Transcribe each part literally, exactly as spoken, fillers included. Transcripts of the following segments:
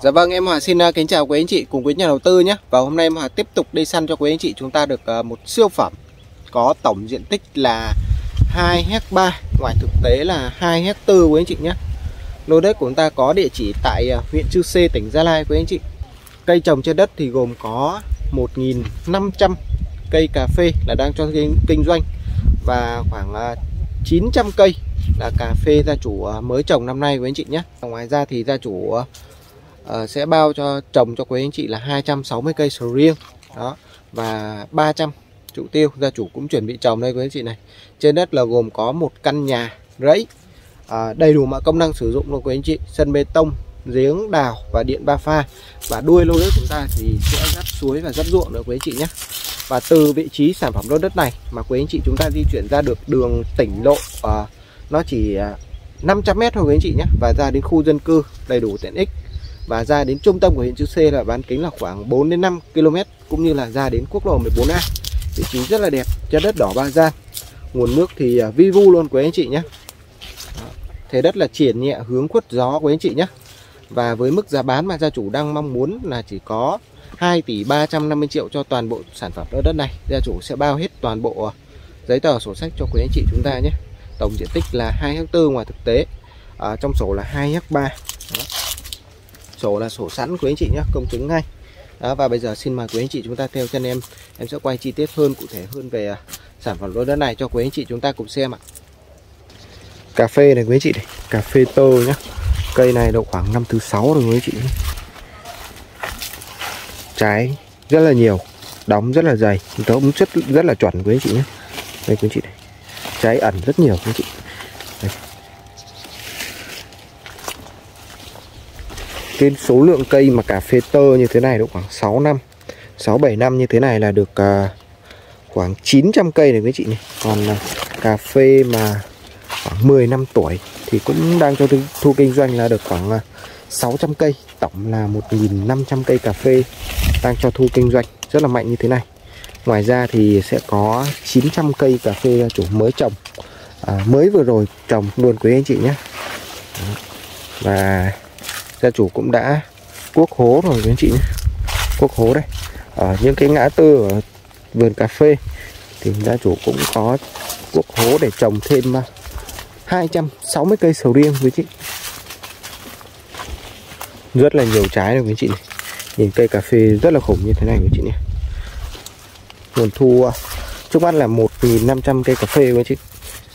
Dạ vâng, em Hòa xin kính chào quý anh chị cùng quý nhà đầu tư nhé. Và hôm nay em Hòa tiếp tục đi săn cho quý anh chị chúng ta được một siêu phẩm có tổng diện tích là hai héc ba, ngoài thực tế là hai héc tư quý anh chị nhé. Lô đất của chúng ta có địa chỉ tại huyện Chư Sê, tỉnh Gia Lai quý anh chị. Cây trồng trên đất thì gồm có một nghìn năm trăm cây cà phê là đang cho kinh doanh và khoảng chín trăm cây là cà phê gia chủ mới trồng năm nay quý anh chị nhé. Ngoài ra thì gia chủ Uh, sẽ bao cho trồng cho quý anh chị là hai trăm sáu mươi cây sầu riêng đó, và ba trăm trụ tiêu gia chủ cũng chuẩn bị trồng đây quý anh chị này. Trên đất là gồm có một căn nhà rẫy, uh, đầy đủ mọi công năng sử dụng luôn quý anh chị, sân bê tông, giếng đào và điện ba pha. Và đuôi lô đất chúng ta thì sẽ giáp suối và giáp ruộng nữa quý anh chị nhé. Và từ vị trí sản phẩm lô đất này mà quý anh chị chúng ta di chuyển ra được đường tỉnh lộ, uh, nó chỉ uh, năm trăm mét thôi quý anh chị nhé, và ra đến khu dân cư đầy đủ tiện ích. Và ra đến trung tâm của huyện Chư Sê là bán kính là khoảng bốn đến năm ki lô mét, cũng như là ra đến quốc lộ mười bốn A. Vị trí rất là đẹp, chất đất đỏ ba gian, nguồn nước thì vi vu luôn quý anh chị nhé. Thế đất là triển nhẹ, hướng khuất gió quý anh chị nhé. Và với mức giá bán mà gia chủ đang mong muốn là chỉ có hai tỷ ba trăm năm mươi triệu cho toàn bộ sản phẩm lô đất này. Gia chủ sẽ bao hết toàn bộ giấy tờ sổ sách cho quý anh chị chúng ta nhé. Tổng diện tích là hai héc tư, ngoài thực tế ở trong sổ là hai héc ba. Sổ là sổ sẵn quý anh chị nhé, công chứng ngay. Đó, và bây giờ xin mời quý anh chị chúng ta theo chân em, em sẽ quay chi tiết hơn, cụ thể hơn về sản phẩm lô đất này cho quý anh chị chúng ta cùng xem ạ. Cà phê này quý anh chị này, cà phê tơ nhá. Cây này độ khoảng năm thứ sáu rồi quý anh chị. Trái rất là nhiều, đóng rất là dày, đóng rất rất là chuẩn quý anh chị nhé. Đây quý anh chị này, trái ẩn rất nhiều quý anh chị. Đây. Cái số lượng cây mà cà phê tơ như thế này độ khoảng sáu năm, sáu bảy năm như thế này là được uh, khoảng chín trăm cây này quý chị này. Còn uh, cà phê mà khoảng mười năm tuổi thì cũng đang cho thu, thu kinh doanh là được khoảng uh, sáu trăm cây. Tổng là một nghìn năm trăm cây cà phê đang cho thu kinh doanh rất là mạnh như thế này. Ngoài ra thì sẽ có chín trăm cây cà phê chủ mới trồng, uh, mới vừa rồi trồng luôn quý anh chị nhé. Và gia chủ cũng đã cuốc hố rồi quý anh chị nhé. Cuốc hố đây, ở những cái ngã tư ở vườn cà phê thì gia chủ cũng có cuốc hố để trồng thêm hai trăm sáu mươi cây sầu riêng quý chị. Rất là nhiều trái rồi quý chị này. Nhìn cây cà phê rất là khủng như thế này quý chị nhé. Nguồn thu trước mắt là một nghìn năm trăm cây cà phê quý chị.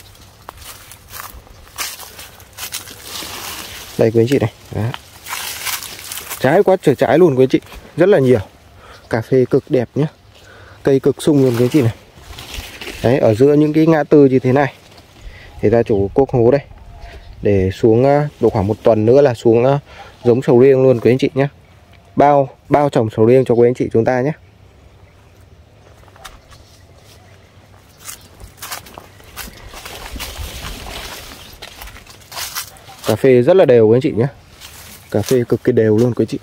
Đây quý chị này. Đó. Trái quá trời trái luôn quý chị, rất là nhiều. Cà phê cực đẹp nhé, cây cực sung luôn quý chị này. Đấy, ở giữa những cái ngã tư như thế này thì gia chủ cuốc hố đây để xuống độ khoảng một tuần nữa là xuống giống sầu riêng luôn quý anh chị nhé. Bao bao trồng sầu riêng cho quý anh chị chúng ta nhé. Cà phê rất là đều quý anh chị nhé. Cà phê cực kỳ đều luôn quý chị.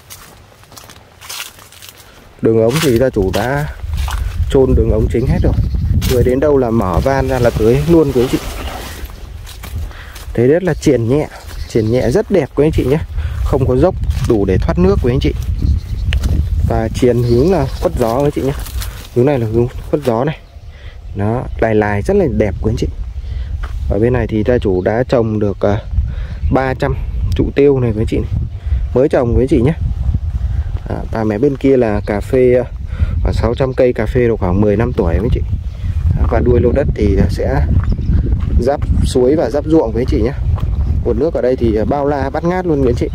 Đường ống thì gia chủ đã chôn đường ống chính hết rồi. Người đến đâu là mở van ra là tưới luôn quý chị. Thế rất là triển nhẹ, triển nhẹ rất đẹp quý anh chị nhé. Không có dốc, đủ để thoát nước quý anh chị. Và triển hướng là khuất gió quý anh chị nhé. Hướng này là hướng khuất gió này. Nó lài lài rất là đẹp quý anh chị. Ở bên này thì gia chủ đã trồng được ba trăm trụ tiêu này quý chị này. Mới trồng quý chị nhé. À, và mé bên kia là cà phê khoảng sáu trăm cây cà phê độ khoảng mười năm tuổi quý chị. À, và đuôi lô đất thì sẽ giáp suối và giáp ruộng quý chị nhé. Nguồn nước ở đây thì bao la bát ngát luôn quý chị.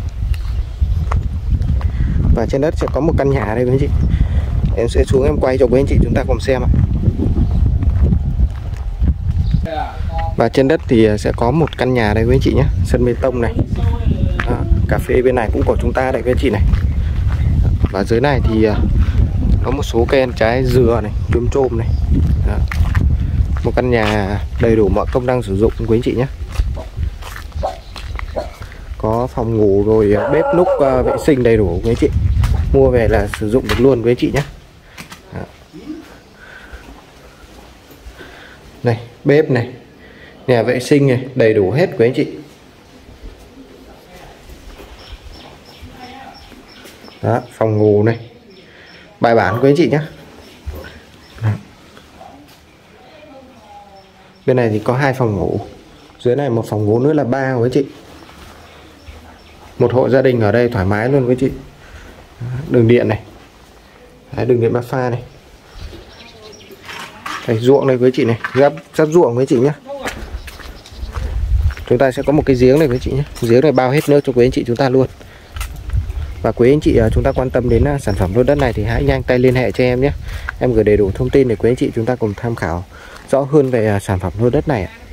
Và trên đất sẽ có một căn nhà đây quý chị. Em sẽ xuống em quay cho quý anh chị chúng ta cùng xem ạ. Và trên đất thì sẽ có một căn nhà đây quý anh chị nhé, sân bê tông này. Đó, cà phê bên này cũng của chúng ta đây quý anh chị này. Và dưới này thì có một số cây ăn trái dừa này, chôm chôm này. Đó. Một căn nhà đầy đủ mọi công năng sử dụng quý anh chị nhé. Có phòng ngủ rồi bếp núc uh, vệ sinh đầy đủ quý anh chị. Mua về là sử dụng được luôn quý anh chị nhé. Đó. Này, bếp này, nhà vệ sinh này, đầy đủ hết quý anh chị. Đó, phòng ngủ này bài bản quý anh chị nhé. Bên này thì có hai phòng ngủ, dưới này một phòng ngủ nữa là ba quý anh chị. Một hộ gia đình ở đây thoải mái luôn quý anh chị. Đường điện này. Đấy, đường điện ba pha này. Đây, ruộng đây quý anh chị này, giáp giáp ruộng quý anh chị nhé. Chúng ta sẽ có một cái giếng này quý anh chị nhé. Giếng này bao hết nước cho quý anh chị chúng ta luôn. Và quý anh chị chúng ta quan tâm đến sản phẩm lô đất này thì hãy nhanh tay liên hệ cho em nhé. Em gửi đầy đủ thông tin để quý anh chị chúng ta cùng tham khảo rõ hơn về sản phẩm lô đất này ạ.